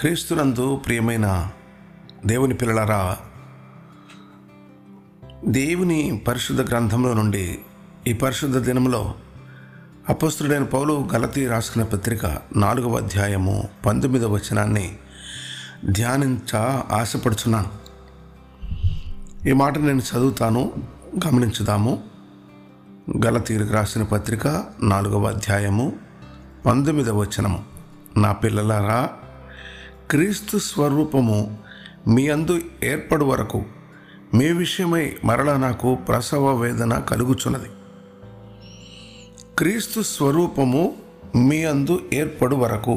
క్రీస్తునందు ప్రియమైన దేవుని పిల్లలారా, దేవుని పరిశుద్ధ గ్రంథంలో నుండి ఈ పరిశుద్ధ దినంలో అపోస్తలుడైన పౌలు గలతీ రాసుకున్న పత్రిక 4వ అధ్యాయము 19వ వచనాన్ని ఆశపడుచున్నాను. ఈ మాట నేను చదువుతాను, గమనించుదాము. గలతీలకు రాసిన పత్రిక 4వ అధ్యాయము 19వ వచనము. నా పిల్లలారా, క్రీస్తు స్వరూపము మీ అందు ఏర్పడు వరకు మీ విషయమై మరలా నాకు ప్రసవ వేదన కలుగుచున్నది. క్రీస్తు స్వరూపము మీ అందు ఏర్పడు వరకు.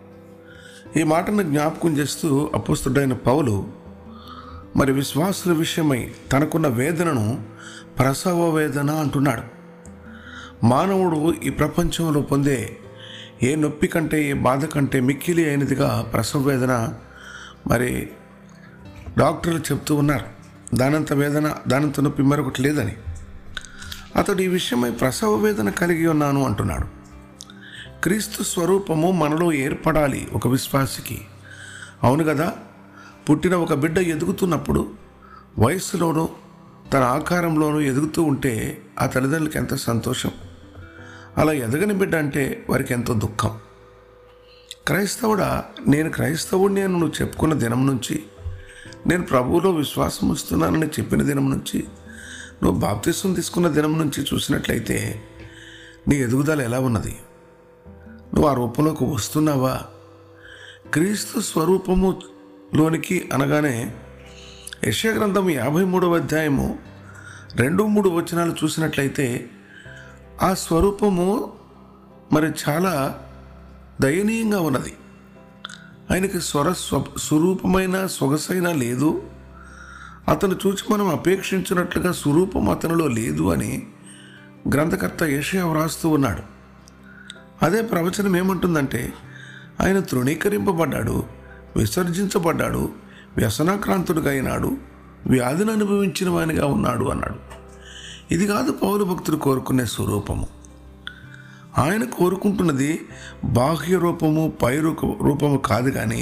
ఈ మాటను జ్ఞాపకం చేస్తూ అపోస్తలుడైన పౌలు మరి విశ్వాసుల విషయమై తనకున్న వేదనను ప్రసవ వేదన అంటున్నాడు. మానవుడు ఈ ప్రపంచంలో పొందే ఏ నొప్పి కంటే, ఏ బాధ కంటే మిక్కిలి అయినదిగా ప్రసవ వేదన మరి డాక్టర్లు చెప్తూ ఉన్నారు. దానంత వేదన, దానంత నొప్పి మరొకటి లేదని. అతడు ఈ విషయమై ప్రసవ వేదన కలిగి ఉన్నాను అంటున్నాడు. క్రీస్తు స్వరూపము మనలో ఏర్పడాలి ఒక విశ్వాసికి. అవును కదా, పుట్టిన ఒక బిడ్డ ఎదుగుతున్నప్పుడు వయస్సులోనూ తన ఆకారంలోనూ ఎదుగుతూ ఉంటే ఆ తల్లిదండ్రులకి ఎంత సంతోషం. అలా ఎదగని బిడ్డ అంటే వారికి ఎంతో దుఃఖం. క్రైస్తవుడా, నేను క్రైస్తవుడిని అని నువ్వు చెప్పుకున్న దినం నుంచి, నేను ప్రభువులో విశ్వాసం ఉంచుతున్నానని చెప్పిన దినం నుంచి, నువ్వు బాప్తిసం తీసుకున్న దినం నుంచి చూసినట్లయితే నీ ఎదుగుదల ఎలా ఉన్నది? నువ్వు ఆ రూపంలోకి వస్తున్నావా? క్రీస్తు స్వరూపములోనికి అనగానే యెషయా గ్రంథం 53వ అధ్యాయము 2-3 వచనాలు చూసినట్లయితే ఆ స్వరూపము మరి చాలా దయనీయంగా ఉన్నది. ఆయనకి స్వరూపమైన సొగసైనా లేదు. అతను చూసి మనం అపేక్షించినట్లుగా స్వరూపం అతనిలో లేదు అని గ్రంథకర్త యెషయా వ్రాస్తూ ఉన్నాడు. అదే ప్రవచనం ఏమంటుందంటే, ఆయన తృణీకరింపబడ్డాడు, విసర్జించబడ్డాడు, వ్యసనాక్రాంతుడిగా అయినాడు, వ్యాధిని అనుభవించిన వానిగా ఉన్నాడు అన్నాడు. ఇది కాదు పౌలు భక్తుడు కోరుకునే స్వరూపము. ఆయన కోరుకుంటున్నది బాహ్య రూపము, పై రూపము కాదు, కానీ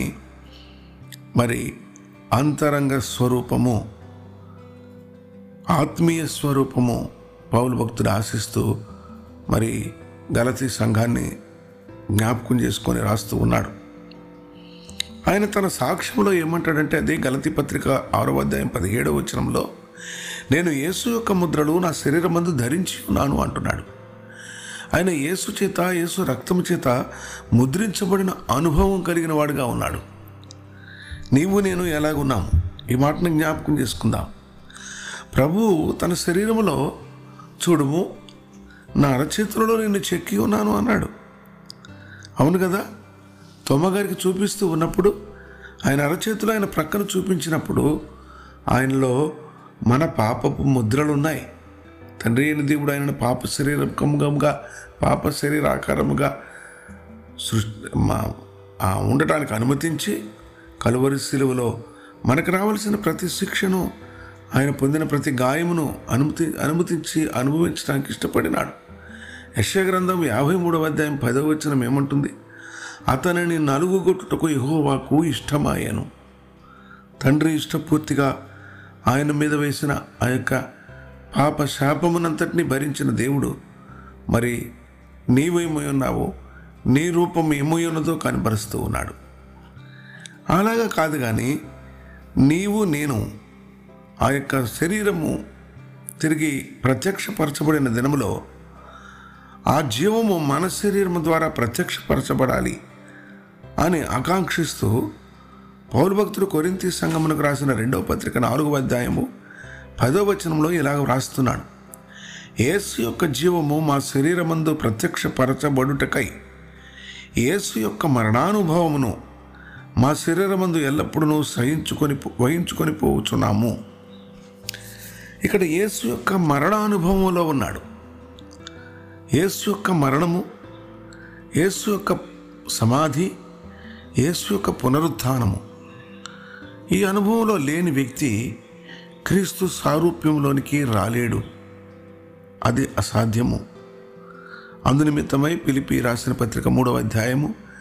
మరి అంతరంగ స్వరూపము, ఆత్మీయ స్వరూపము పౌలు భక్తుడు ఆశిస్తూ మరి గలతీ సంఘాన్ని జ్ఞాపకం చేసుకొని రాస్తూ ఉన్నాడు. ఆయన తన సాక్ష్యంలో ఏమంటాడంటే, అదే గలతీ పత్రిక 6వ అధ్యాయం 17వ వచనంలో, నేను యేసు యొక్క ముద్రలు నా శరీరమందు ధరించి ఉన్నాను అంటున్నాడు. ఆయన యేసు చేత, యేసు రక్తము చేత ముద్రించబడిన అనుభవం కలిగిన వాడుగా ఉన్నాడు. నీవు నేను ఎలాగున్నాము? ఈ మాటను జ్ఞాపకం చేసుకుందాం. ప్రభువు తన శరీరములో, చూడుము నా అరచేతులలో నిన్ను చెక్కి ఉన్నాను అన్నాడు. అవును కదా, తొమ్మగారికి చూపిస్తూ ఉన్నప్పుడు ఆయన అరచేతులు ఆయన ప్రక్కన చూపించినప్పుడు ఆయనలో మన పాపపు ముద్రలున్నాయి. తండ్రి అయిన దేవుడు ఆయనను పాప శరీరముగా, పాప శరీరాకారముగా ఉండటానికి అనుమతించి కలువరి శిలువలో మనకు రావాల్సిన ప్రతి శిక్షను, ఆయన పొందిన ప్రతి గాయమును అనుమతించి అనుభవించడానికి ఇష్టపడినాడు. యెషయా గ్రంథం 53వ అధ్యాయం 10వ వచనం ఏమంటుంది? అతనిని నలుగుగొట్టుటకు యెహోవాకు ఇష్టమాయను. తండ్రి ఇష్టపూర్తిగా ఆయన మీద వేసిన ఆ యొక్క పాప శాపమునంతటినీ భరించిన దేవుడు మరి నీవేమై ఉన్నావో, నీ రూపం ఏమై ఉన్నదో కనబరుస్తూ ఉన్నాడు. అలాగా కాదు కానీ నీవు నేను ఆ యొక్క శరీరము తిరిగి ప్రత్యక్షపరచబడిన దినములో ఆ జీవము మన శరీరము ద్వారా ప్రత్యక్షపరచబడాలి అని ఆకాంక్షిస్తూ పౌలు భక్తుడు కొరింథీ సంఘమునకు రాసిన 2వ పత్రిక 4వ అధ్యాయము 10వ వచనంలో ఇలాగ వ్రాస్తున్నాడు. యేసు యొక్క జీవము మా శరీరమందు ప్రత్యక్షపరచబడుటకై యేసు యొక్క మరణానుభవమును మా శరీరమందు ఎల్లప్పుడూ వహించుకొని పోవచ్చున్నాము. ఇక్కడ యేసు యొక్క మరణానుభవంలో ఉన్నాడు. యేసు యొక్క మరణము, యేసు యొక్క సమాధి, యేసు యొక్క పునరుత్థానము, ఈ అనుభవంలో లేని వ్యక్తి క్రీస్తు సారూప్యంలోనికి రాలేడు. అది అసాధ్యము. అందునిమిత్తమై ఫిలిప్పీ రాసిన పత్రిక 3వ అధ్యాయము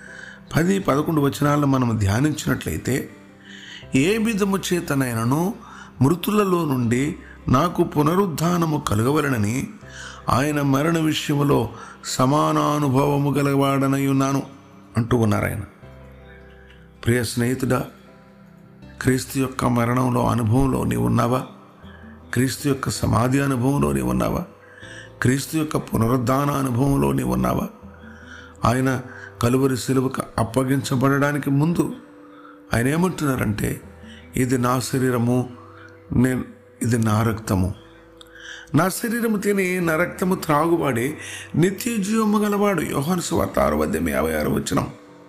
10-11 వచనాలను మనం ధ్యానించినట్లయితే, ఏ విధము చేతనైనను మృతులలో నుండి నాకు పునరుద్ధానము కలుగవలనని ఆయన మరణ విషయంలో సమానానుభవము గలవాడనై ఉన్నాను అంటూ ఉన్నారు ఆయన. ప్రియ స్నేహితుడా, క్రీస్తు యొక్క మరణంలో అనుభవంలో నీవు ఉన్నావా? క్రీస్తు యొక్క సమాధి అనుభవంలో నీవు ఉన్నావా? క్రీస్తు యొక్క పునరుద్ధాన అనుభవంలో నీవు ఉన్నావా? ఆయన కలువరి శిలువకు అప్పగించబడడానికి ముందు ఆయన ఏమంటున్నారంటే, ఇది నా శరీరము, ఇది నా రక్తము. నా శరీరము తిని నా రక్తము త్రాగువాడే నిత్య జీవము గలవాడు. యోహాను సువార్త 6:56 వచనం.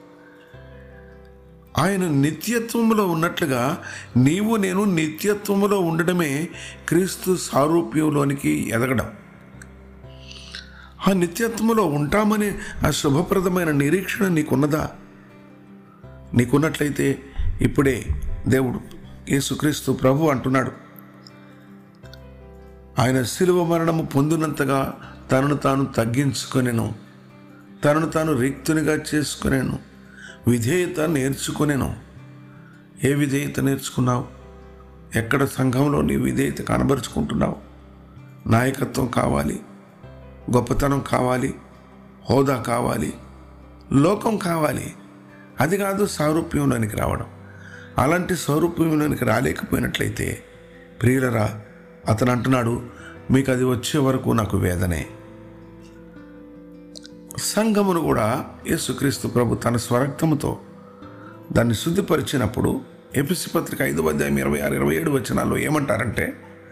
ఆయన నిత్యత్వములో ఉన్నట్లుగా నీవు నేను నిత్యత్వములో ఉండడమే క్రీస్తు సారూప్యంలోనికి ఎదగడం. ఆ నిత్యత్వములో ఉంటామనే ఆ శుభప్రదమైన నిరీక్షణ నీకున్నదా? నీకున్నట్లయితే ఇప్పుడే దేవుడు యేసుక్రీస్తు ప్రభు అంటున్నాడు, ఆయన శిలువ మరణము పొందినంతగా తనను తాను తగ్గించుకొనెను, తనను తాను రిక్తునిగా చేసుకొనెను, విధేయత నేర్చుకొనెను. ఏ విధేయత నేర్చుకున్నావు? ఎక్కడ సంఘంలో నీ విధేయత కనబరుచుకుంటున్నావు? నాయకత్వం కావాలి, గొప్పతనం కావాలి, హోదా కావాలి, లోకం కావాలి. అది కాదు సారూప్యంలోనికి రావడం. అలాంటి సారూప్యంలోనికి రాలేకపోయినట్లయితే ప్రియులరా, అతను అంటున్నాడు, మీకు అది వచ్చే వరకు నాకు వేదనే. సంఘమును కూడా యేసుక్రీస్తు ప్రభు తన స్వరక్తముతో దాన్ని శుద్ధిపరిచినప్పుడు ఎఫెసీ పత్రిక 5:26-27 వచనాల్లో ఏమంటారంటే,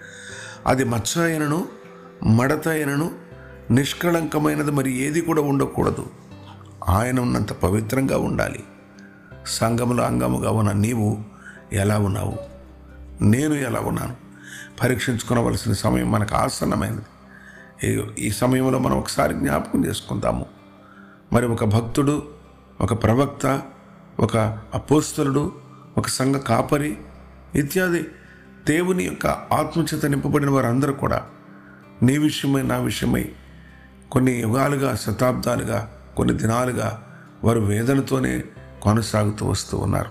అది మచ్చ అయినను మడత అయినను నిష్కళంకమైనది మరి ఏది కూడా ఉండకూడదు, ఆయన ఉన్నంత పవిత్రంగా ఉండాలి. సంఘములో అంగముగా ఉన్న నీవు ఎలా ఉన్నావు? నేను ఎలా ఉన్నాను? పరీక్షించుకోవలసిన సమయం మనకు ఆసన్నమైనది. ఈ సమయంలో మనం ఒకసారి జ్ఞాపకం చేసుకుందాము. మరి ఒక భక్తుడు, ఒక ప్రవక్త, ఒక అపోస్తలుడు, ఒక సంఘ కాపరి ఇత్యాది దేవుని యొక్క ఆత్మచేత నింపబడిన వారందరూ కూడా నీ విషయమై నా విషయమై కొన్ని యుగాలుగా, శతాబ్దాలుగా, కొన్ని దినాలుగా వారు వేదనతోనే కొనసాగుతూ వస్తూ ఉన్నారు.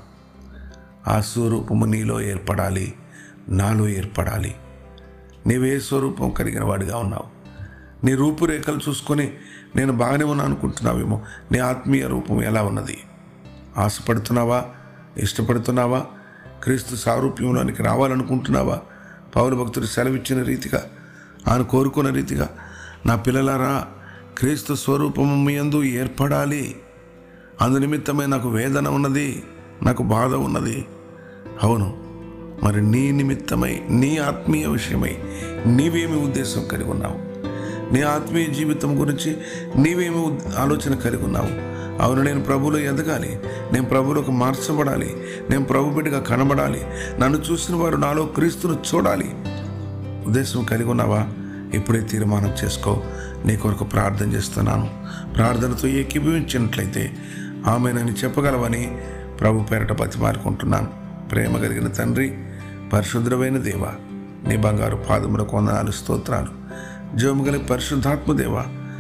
ఆ స్వరూపము నీలో ఏర్పడాలి, నాలో ఏర్పడాలి. నీవే స్వరూపం కలిగిన వాడిగా ఉన్నావు. నీ రూపురేఖలు చూసుకొని నేను బాగానే ఉన్నా అనుకుంటున్నావేమో. నీ ఆత్మీయ రూపం ఎలా ఉన్నది? ఆశపడుతున్నావా? ఇష్టపడుతున్నావా? క్రీస్తు సారూప్యంలోనికి రావాలనుకుంటున్నావా? పౌలు భక్తుడు సెలవిచ్చిన రీతిగా, ఆయన కోరుకున్న రీతిగా, నా పిల్లలారా, క్రీస్తు స్వరూపము మీ యందు ఏర్పడాలి. అందునిమిత్తమే నాకు వేదన ఉన్నది, నాకు బాధ ఉన్నది. అవును, మరి నీ నిమిత్తమై, నీ ఆత్మీయ విషయమై నీవేమి ఉద్దేశం కలిగి ఉన్నావు? నీ ఆత్మీయ జీవితం గురించి నీవేమి ఆలోచన కలిగి ఉన్నావు? అవును, నేను ప్రభువులో ఎదగాలి, నేను ప్రభువులోకి మార్చబడాలి, నేను ప్రభు బిడ్డగా కనబడాలి, నన్ను చూసిన వారు నాలో క్రీస్తును చూడాలి. ఉద్దేశం కలిగి ఉన్నావా? ఇప్పుడే తీర్మానం చేసుకో. నీ కొరకు ప్రార్థన చేస్తున్నాను. ప్రార్థనతో ఏకీభవించినట్లయితే ఆమెనని చెప్పగలవని ప్రభు పేరట బతిమాలుకుంటున్నాను. ప్రేమ కలిగిన తండ్రి, పరిశుద్ధమైన దేవ, నీ బంగారు పాదములకు వందనాలు, స్తోత్రాలు. జీవము కలిగిన పరిశుద్ధాత్మ దేవ,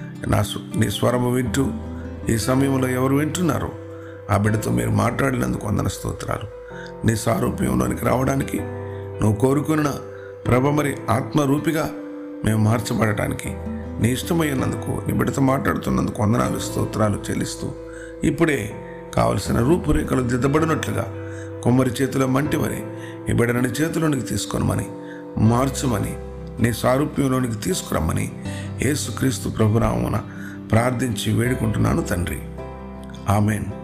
నీ స్వరము వింటూ ఈ సమయంలో ఎవరు వింటున్నారో ఆ బిడ్డతో మీరు మాట్లాడినందుకు వందన స్తోత్రాలు. నీ సారూప్యంలోనికి రావడానికి నువ్వు కోరుకున్న ప్రభ మరి ఆత్మరూపిగా మేము మార్చబడటానికి నీ ఇష్టమైనందుకు, నీ బిడ్డతో మాట్లాడుతున్నందుకు వందనాలు, స్తోత్రాలు చెల్లిస్తూ ఇప్పుడే కావలసిన రూపురేఖలు దిద్దబడినట్లుగా కొమ్మరి చేతిలో మంటివని ఈ బిడ్డని చేతిలోనికి తీసుకొనమని, మార్చమని, నీ సారూప్యంలోనికి తీసుకురమ్మని యేసుక్రీస్తు ప్రభునామమున ప్రార్థించి వేడుకుంటున్నాను తండ్రి. ఆమెన్.